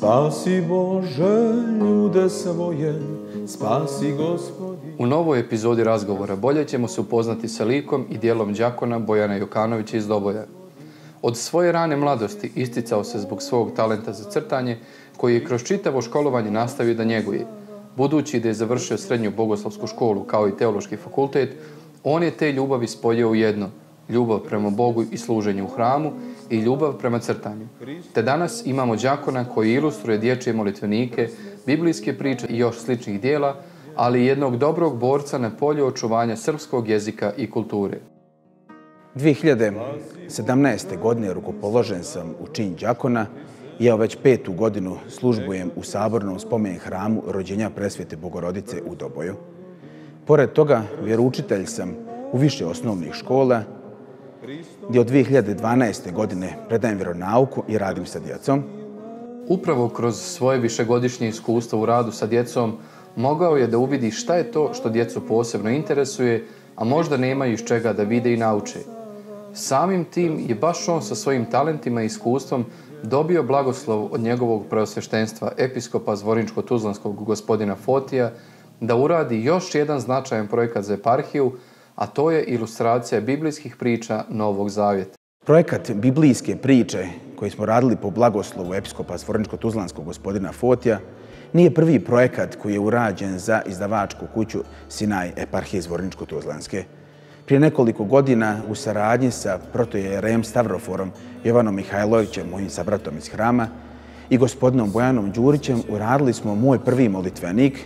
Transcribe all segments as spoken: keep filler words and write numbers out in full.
Spasi Bože ljude svoje, spasi Gospodi. U novoj epizodi razgovora bolje ćemo se upoznati sa likom i djelom đakona Bojana Jokanovića iz Doboja. Od svoje rane mladosti isticao se zbog svog talenta za crtanje, koji je kroz čitavo školovanje nastavio da njeguje. Budući da je završio srednju bogoslovsku školu kao i teološki fakultet, on je te ljubavi spojio u jedno, ljubav prema Bogu i služenju u hramu i ljubav prema crtanju. Te danas imamo đakona koji ilustruje dječje molitvenike, biblijske priče i još sličnih dijela, ali i jednog dobrog borca na polju očuvanja srpskog jezika i kulture. dvije hiljade sedamnaeste. godine rukopoložen sam u čin đakona i ja već petu godinu službujem u sabornom spomen hramu rođenja Presvete Bogorodice u Doboju. Pored toga, vjeroučitelj sam u više osnovnih škola, gdje od dvije hiljade dvanaeste. godine predajem vjeronauku i radim sa djecom. Upravo kroz svoje višegodišnje iskustvo u radu sa djecom mogao je da uvidi šta je to što djecu posebno interesuje, a možda nemaju iz čega da vide i nauče. Samim tim je baš on sa svojim talentima i iskustvom dobio blagoslov od njegovog preosveštenstva episkopa Zvorinčko-Tuzlanskog gospodina Fotija da uradi još jedan značajan projekat za eparhiju, a to je ilustracija biblijskih priča Novog Zavjeta. Projekat biblijske priče koji smo radili po blagoslovu episkopa Zvorinčko-Tuzlanskog gospodina Fotija nije prvi projekat koji je urađen za izdavačku kuću Sinaj eparhije Zvorinčko-Tuzlanske. Prije nekoliko godina u saradnji sa protojerejem Stavroforom Jovanom Mihajlovićem, mojim sabratom iz hrama, i gospodinom Bojanom Đurićem uradili smo moj prvi molitvenik,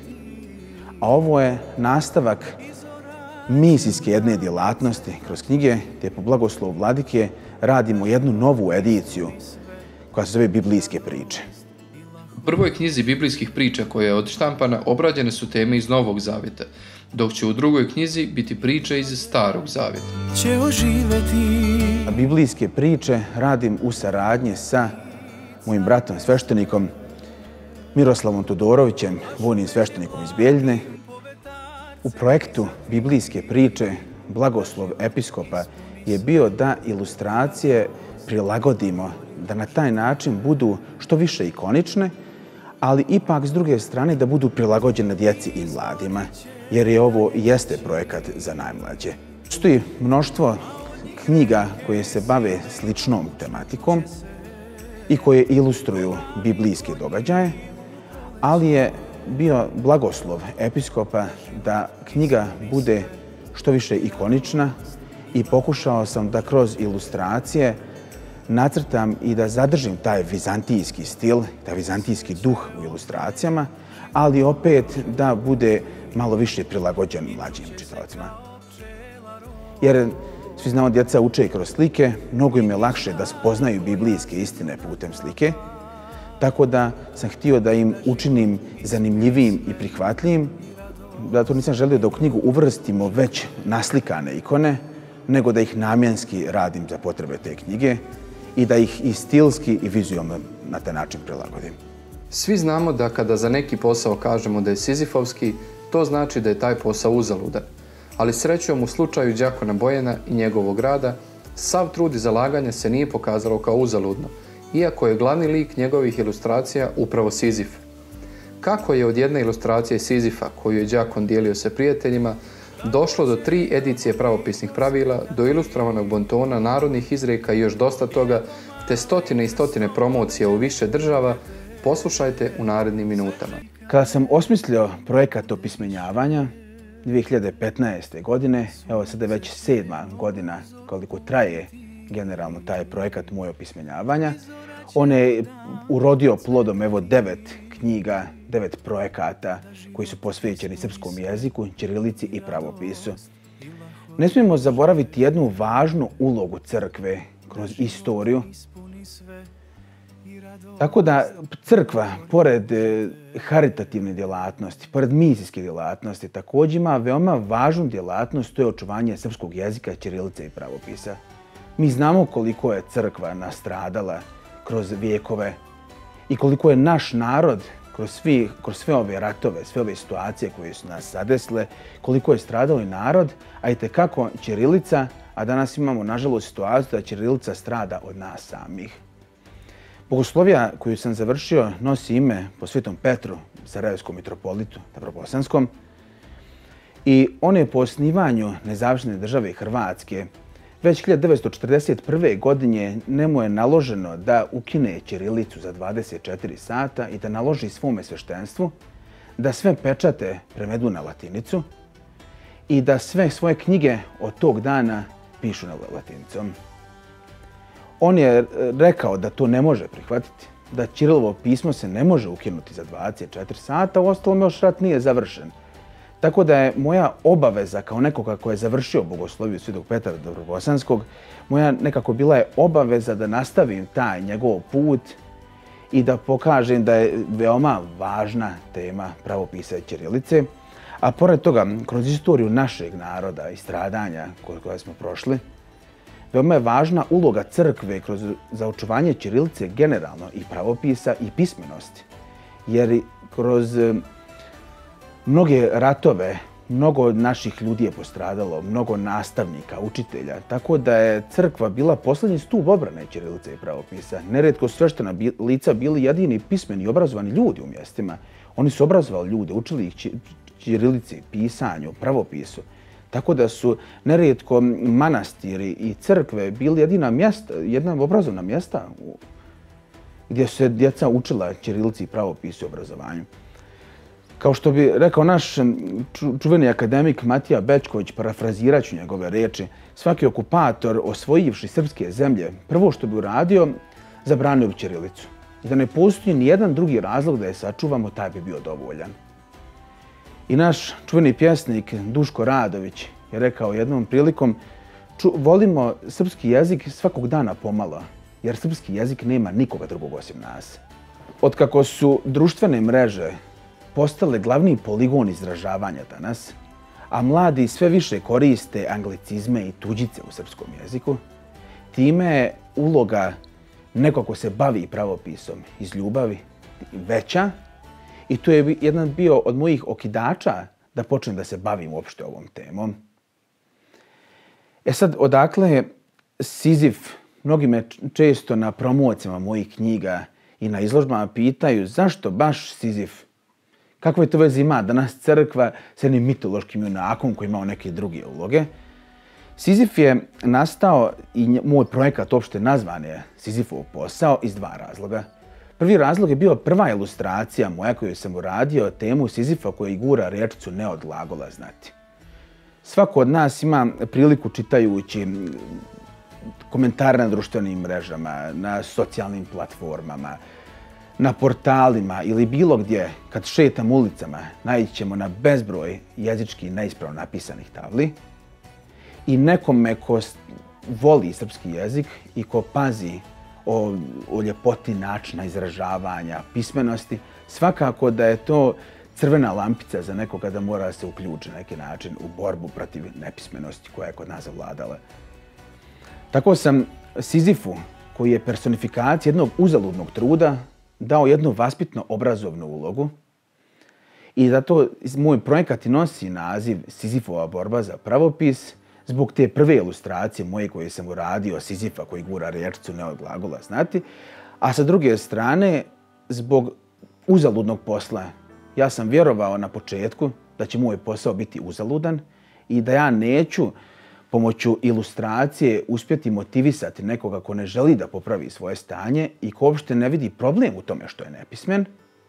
a ovo je nastavak misijske jedne djelatnosti kroz knjige, te po blagoslovu vladike radimo jednu novu ediciju koja se zove Biblijske priče. U prvoj knjizi biblijskih priča koja je odštampana obrađene su teme iz Novog Zavjeta, dok će u drugoj knjizi biti priče iz Starog Zavjeta. A biblijske priče radim u saradnji sa mojim bratom sveštenikom Miroslavom Todorovićem, vojnim sveštenikom iz Bjeljine. U projektu biblijske priče blagoslov episkopa je bio da ilustracije prilagodimo, da na taj način budu što više ikonične, ali ipak s druge strane da budu prilagođene djeci i mladima, jer je ovo jeste projekat za najmlađe. Postoji mnoštvo knjiga koje se bave sličnom tematikom i koje ilustruju biblijske događaje, ali je bio blagoslov episkopa da knjiga bude što više ikonična i pokušao sam da kroz ilustracije nacrtam i da zadržim taj vizantijski stil, taj vizantijski duh u ilustracijama, ali opet da bude malo više prilagođen mlađim čitaocima. Jer svi znamo, djeca uče i kroz slike, mnogo im je lakše da spoznaju biblijske istine putem slike, tako da sam htio da im učinim zanimljivijim i prihvatljivim. Zato nisam želio da u knjigu uvrstimo već naslikane ikone, nego da ih namjenski radim za potrebe te knjige i da ih i stilski i vizualno na taj način prilagodim. Svi znamo da kada za neki posao kažemo da je sizifovski, to znači da je taj posao uzaludan. Ali srećom u slučaju đakona Bojana i njegovog rada, sav trud i zalaganje se nije pokazalo kao uzaludno, iako je glavni lik njegovih ilustracija upravo Sizif. Kako je od jedne ilustracije Sizifa, koju je đakon dijelio sa prijateljima, došlo do tri edicije pravopisnih pravila, do ilustrovanog bontona, narodnih izreka i još dosta toga, te stotine i stotine promocija u više država, poslušajte u narednim minutama. Kada sam osmislio projekat opismenjavanja dvije hiljade petnaeste. godine, evo sada je već sedma godina koliko traje generalno taj projekat moj opismenjavanja, on je urodio plodom evo devet knjiga, devet projekata koji su posvećeni srpskom jeziku, ćirilici i pravopisu. Ne smijemo zaboraviti jednu važnu ulogu crkve kroz istoriju. Tako da crkva, pored haritativne djelatnosti, pored misijske djelatnosti, također ima veoma važnu djelatnost, to je očuvanje srpskog jezika, ćirilice i pravopisa. Mi znamo koliko je crkva nastradala kroz vijekove i koliko je naš narod kroz, svi, kroz sve ove ratove, sve ove situacije koje su nas zadesile, koliko je stradao i narod, a i tekako ćirilica, a danas imamo nažalost situaciju da ćirilica strada od nas samih. Bogoslovija koju sam završio nosi ime po Svetom Petru, Sarajevskom mitropolitu Stavrobosanskom, i on je po osnivanju nezavisne države Hrvatske već hiljadu devetsto četrdeset prve. godine njemu je naloženo da ukine ćirilicu za dvadeset četiri sata i da naloži svome sveštenstvu da sve pečate prevedu na latinicu i da sve svoje knjige od tog dana pišu na latinicom. On je rekao da to ne može prihvatiti, da ćirilovo pismo se ne može ukinuti za dvadeset četiri sata, uostalom još rat nije završen. Tako da je moja obaveza kao nekoga ko je završio bogosloviju Svetog Petra Dobrobosanskog, moja nekako bila je obaveza da nastavim taj njegov put i da pokažem da je veoma važna tema pravopisa i ćirilice. A pored toga, kroz istoriju našeg naroda i stradanja koje smo prošli, veoma je važna uloga crkve kroz za očuvanje ćirilice generalno i pravopisa i pismenosti. Jer kroz mnoge ratove, mnogo naših ljudi je postradalo, mnogo nastavnika, učitelja, tako da je crkva bila posljednji stup obrane ćirilice i pravopisa. Neretko sveštena lica bili jedini pismeni i obrazovani ljudi u mjestima. Oni su obrazovali ljude, učili ih ćirilici, pisanju, pravopisu. Tako da su nerijetko manastiri i crkve bili jedina mjesta, jedna obrazovna mjesta gdje su se djeca učila ćirilici i pravopisu i obrazovanju. Kao što bi rekao naš čuveni akademik Matija Bečković, parafrazirat ću njegove reči, svaki okupator osvojivši srpske zemlje, prvo što bi uradio, zabranio bi ćirilicu. I da ne postoji ni jedan drugi razlog da je sačuvamo, taj bi bio dovoljan. I naš čuveni pjesnik Duško Radović je rekao jednom prilikom: volimo srpski jezik svakog dana pomalo, jer srpski jezik nema nikoga drugog osim nas. Otkako su društvene mreže postale glavni poligon izražavanja danas, a mladi sve više koriste anglicizme i tuđice u srpskom jeziku, time je uloga nekog ko se bavi pravopisom iz ljubavi veća. I to je jedan bio od mojih okidača da počnem da se bavim uopšte ovom temom. E sad, odakle je Sizif? Mnogi me često na promocijama mojih knjiga i na izložbama pitaju zašto baš Sizif? Kakve to veze ima danas crkva s jednim mitološkim junakom koji imao neke druge uloge? Sizif je nastao i moj projekat uopšte nazvan je Sizifov posao iz dva razloga. Prvi razlog je bio prva ilustracija moja koju sam uradio temu Sizifa koji gura rečicu ne od glagola znati. Svako od nas ima priliku čitajući komentare na društvenim mrežama, na socijalnim platformama, na portalima ili bilo gdje, kad šetam ulicama, naići ćemo na bezbroj jezički neispravno napisanih tabli. I nekome ko voli srpski jezik i ko pazi o, o ljepoti načina izražavanja, pismenosti, svakako da je to crvena lampica za nekoga da mora se uključi na neki način u borbu protiv nepismenosti koja je kod nas zavladala. Tako sam Sizifu, koji je personifikacija jednog uzaludnog truda, dao jednu vaspitno-obrazovnu ulogu i zato moj projekat i nosi naziv Sizifova borba za pravopis zbog te prve ilustracije moje koje sam uradio, Sizifa koji gura rečicu ne od glagola znati, a sa druge strane zbog uzaludnog posla. Ja sam vjerovao na početku da će moj posao biti uzaludan i da ja neću pomoću ilustracije uspjeti motivisati nekoga ko ne želi da popravi svoje stanje i ko uopšte ne vidi problem u tome što je nepismen,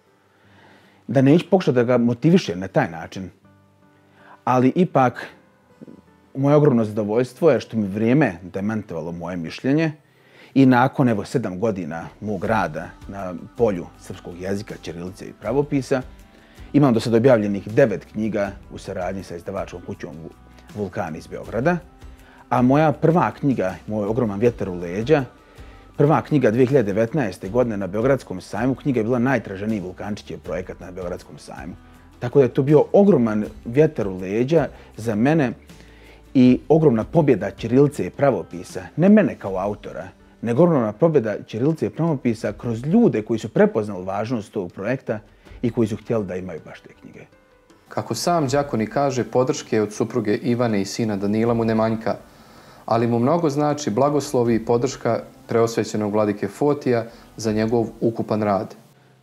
da neću pokušati da ga motivišem na taj način. Ali ipak, moje ogromno zadovoljstvo je što mi vrijeme demantovalo moje mišljenje i nakon evo sedam godina mog rada na polju srpskog jezika, ćirilice i pravopisa, imam do sad objavljenih devet knjiga u saradnji sa izdavačkom kućom Vulkan iz Beograda, a moja prva knjiga, moj ogroman vjetar u leđa, prva knjiga dvije hiljade devetnaeste. godine na Beogradskom sajmu, knjiga je bila najtraženiji Vulkančićev projekat na Beogradskom sajmu. Tako da je to bio ogroman vjetar u leđa za mene i ogromna pobjeda ćirilice i pravopisa, ne mene kao autora, nego ogromna pobjeda ćirilice i pravopisa kroz ljude koji su prepoznali važnost tog projekta i koji su htjeli da imaju baš te knjige. Kako sam đakonik kaže, podrške od supruge Ivane i sina Danila mu ne manjka. ali mu mnogo znači blagoslovi i podrška preosvećenog vladike Fotija za njegov ukupan rad.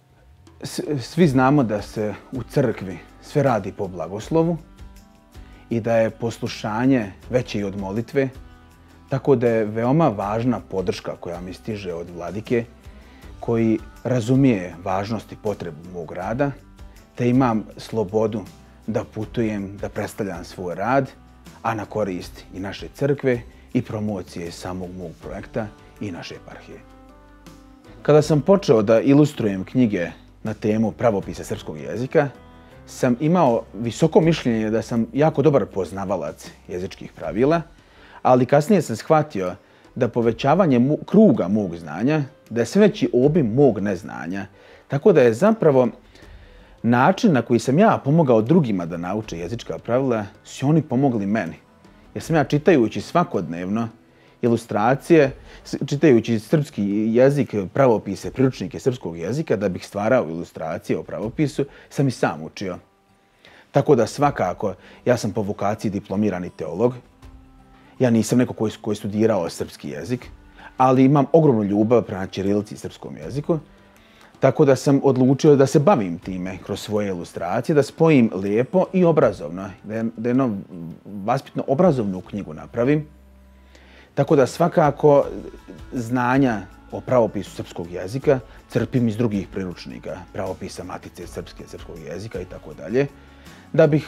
Svi znamo da se u crkvi sve radi po blagoslovu i da je poslušanje veće i od molitve, tako da je veoma važna podrška koja mi stiže od vladike, koji razumije važnost i potrebu mog rada, te imam slobodu da putujem, da predstavljam svoj rad, a na korist i naše crkve i promocije samog mog projekta i naše eparhije. Kada sam počeo da ilustrujem knjige na temu pravopisa srpskog jezika, sam imao visoko mišljenje da sam jako dobar poznavalac jezičkih pravila, ali kasnije sam shvatio da povećavanje mu, kruga mog znanja, da je sve veći obim mog neznanja, tako da je zapravo način na koji sam ja pomogao drugima da nauče jezička pravila, su oni pomogli meni. Jer sam ja čitajući svakodnevno ilustracije, čitajući srpski jezik, pravopise, priručnike srpskog jezika, da bih stvarao ilustracije o pravopisu, sam i sam učio. Tako da svakako, ja sam po vokaciji diplomirani teolog. Ja nisam neko koji, koji je studirao srpski jezik, ali imam ogromnu ljubav prema ćirilici i srpskom jeziku. Tako da sam odlučio da se bavim time kroz svoje ilustracije, da spojim lijepo i obrazovno, da jednu vaspitno obrazovnu knjigu napravim. Tako da svakako znanja o pravopisu srpskog jezika crpim iz drugih priručnika, pravopisa Matice srpske, srpskog jezika i tako dalje. Da bih,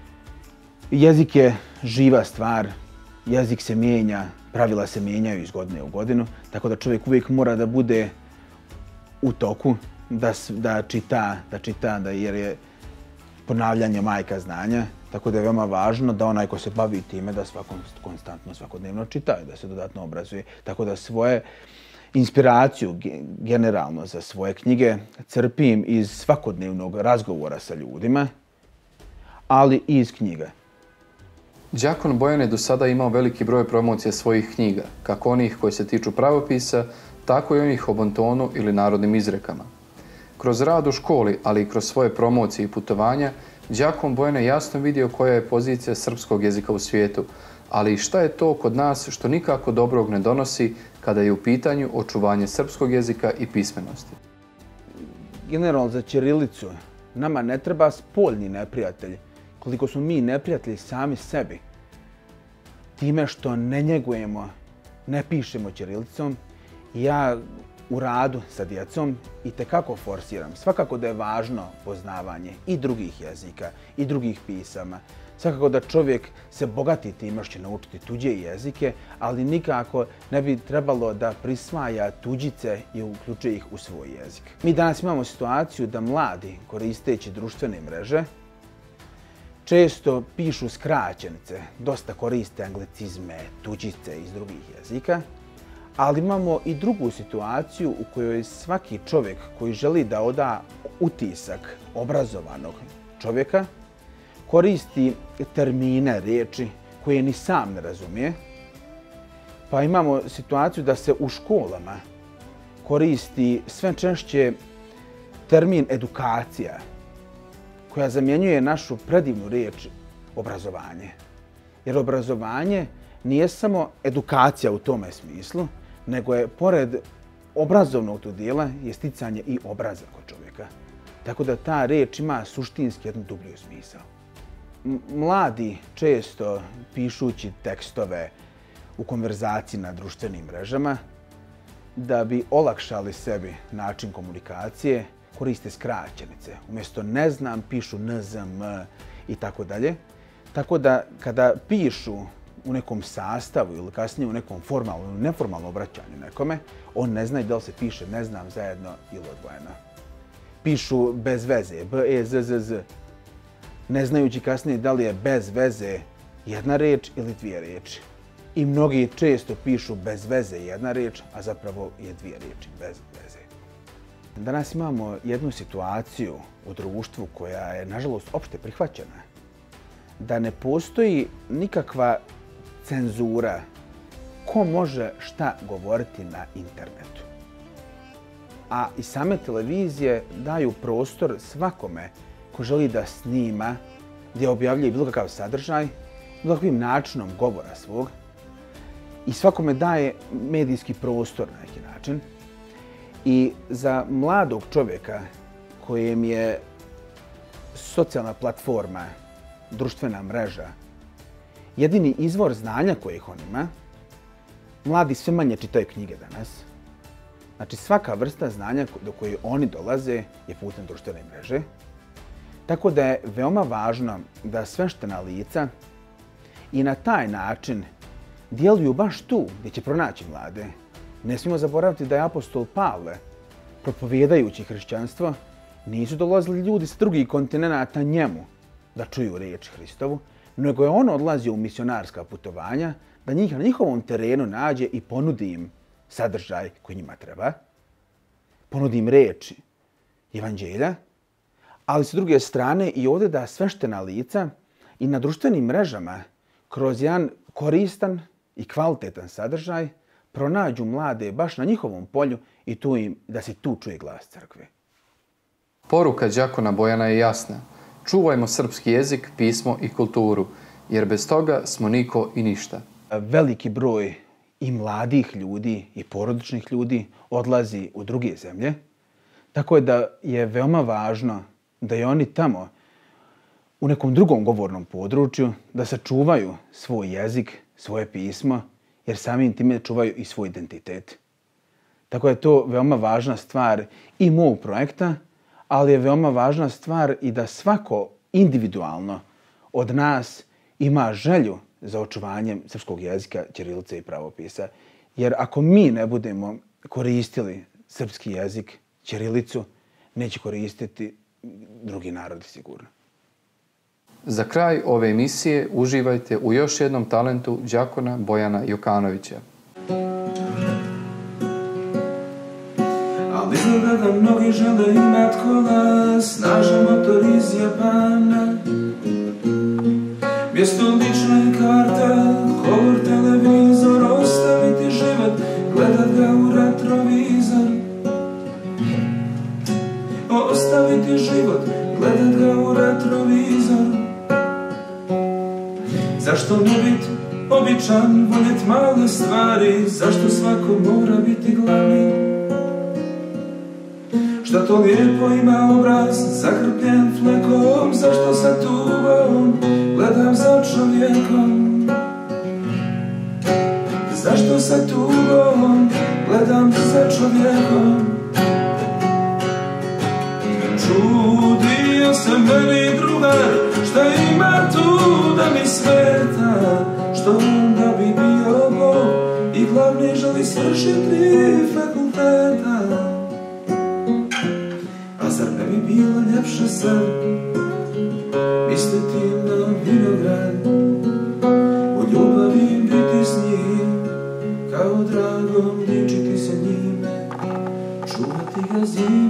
jezik je živa stvar, jezik se mijenja, pravila se mijenjaju iz godine u godinu, tako da čovjek uvijek mora da bude u toku, da, da čita, da čita, da, jer je ponavljanje majka znanja, tako da je veoma važno da onaj ko se bavi time da svakom, konstantno, svakodnevno čita i da se dodatno obrazuje. Tako da svoje inspiraciju generalno za svoje knjige crpim iz svakodnevnog razgovora sa ljudima, ali i iz knjiga. Đakon Bojan je do sada imao veliki broj promocija svojih knjiga, kako onih koji se tiču pravopisa, tako i onih o bontonu ili narodnim izrekama. Kroz rad u školi, ali i kroz svoje promocije i putovanja, Đakon Bojan je jasno vidio koja je pozicija srpskog jezika u svijetu, ali i šta je to kod nas što nikako dobrog ne donosi kada je u pitanju očuvanje srpskog jezika i pismenosti. Generalno za ćirilicu nama ne treba spoljni neprijatelj, koliko smo mi neprijatelji sami sebi. Time što ne njegujemo, ne pišemo ćirilicom, ja u radu sa djecom i tekako forsiram. Svakako da je važno poznavanje i drugih jezika i drugih pisama. Svakako da čovjek se bogati time što će naučiti tuđe jezike, ali nikako ne bi trebalo da prisvaja tuđice i uključuje ih u svoj jezik. Mi danas imamo situaciju da mladi, koristeći društvene mreže, često pišu skraćenice, dosta koriste anglicizme, tuđice iz drugih jezika, ali imamo i drugu situaciju u kojoj svaki čovjek koji želi da oda utisak obrazovanog čovjeka koristi termine, riječi koje ni sam ne razumije. Pa imamo situaciju da se u školama koristi sve češće termin edukacija, koja zamjenjuje našu predivnu riječ obrazovanje. Jer obrazovanje nije samo edukacija u tome smislu, nego je pored obrazovnog tu dijela je sticanje i obraza kod čovjeka. Tako da ta riječ ima suštinski jednu dublju smisao. Mladi često pišući tekstove u konverzaciji na društvenim mrežama, da bi olakšali sebi način komunikacije, koriste skraćenice. Umjesto ne znam, pišu n, z, m i tako dalje. Tako da kada pišu u nekom sastavu ili kasnije u nekom formalnom ili neformalnom obraćanju nekome, on ne zna da li se piše ne znam zajedno ili odvojeno. Pišu bez veze, b, e, z, z, z, ne znajući kasnije da li je bez veze jedna riječ ili dvije riječi. I mnogi često pišu bez veze jedna riječ, a zapravo je dvije riječi bez veze. Danas imamo jednu situaciju u društvu koja je, nažalost, opšte prihvaćena. Da ne postoji nikakva cenzura ko može šta govoriti na internetu. A i same televizije daju prostor svakome ko želi da snima, gdje objavljuje bilo kakav sadržaj, bilo kakvim načinom govora svog. i svakome daje medijski prostor na neki način. I za mladog čovjeka kojem je socijalna platforma, društvena mreža, jedini izvor znanja kojih on ima, mladi sve manje čitaju knjige danas. Znači svaka vrsta znanja do koje oni dolaze je putem društvene mreže. Tako da je veoma važno da sveštena lica i na taj način djeluju baš tu gdje će pronaći mlade. Ne smijemo zaboraviti da je apostol Pavle, propovijedajući hrišćanstvo, nisu dolazili ljudi s drugih kontinenata njemu da čuju riječ Hristovu, nego je on odlazio u misionarska putovanja da njih na njihovom terenu nađe i ponudi im sadržaj koji njima treba. Ponudi im riječi evanđelja, ali s druge strane i ovdje da sveštena lica i na društvenim mrežama kroz jedan koristan i kvalitetan sadržaj pronađu mlade baš na njihovom polju i tu im, da se tu čuje glas crkve. Poruka đakona Bojana je jasna. Čuvajmo srpski jezik, pismo i kulturu, jer bez toga smo niko i ništa. Veliki broj i mladih ljudi i porodičnih ljudi odlazi u druge zemlje, tako je da je veoma važno da i oni tamo u nekom drugom govornom području da sačuvaju svoj jezik, svoje pismo, jer samim time čuvaju i svoj identitet. Tako je to veoma važna stvar i mog projekta, ali je veoma važna stvar i da svako individualno od nas ima želju za očuvanjem srpskog jezika, ćirilice i pravopisa. Jer ako mi ne budemo koristili srpski jezik, ćirilicu, neće koristiti drugi narodi sigurno. Za kraj ove emisije uživajte u još jednom talentu đakona Bojana Jokanovića. Ali izgleda da mnogi žele imat kola, snažan motor iz Japana. Mjesto lične karte, color televizor, ostaviti život, gledat ga u retrovizor. Ostaviti život, gledat ga u retrovizor. Zašto ne bit običan, voljet male stvari? Zašto svako mora biti glavni? Šta to lijepo ima obraz, zakrpljen flekom? Zašto sa tugom gledam za čovjekom? Zašto sa tugom gledam za čovjekom? Čudio se meni drugar, šta ima tu da mi smeta? Što onda bi bio Bog i glavni želi svršiti fakulteta? A zar ne bi bilo ljepše sad misliti na vinograd, u ljubavi biti s njim, kao dragom dičiti se njime, čuvati ga zime?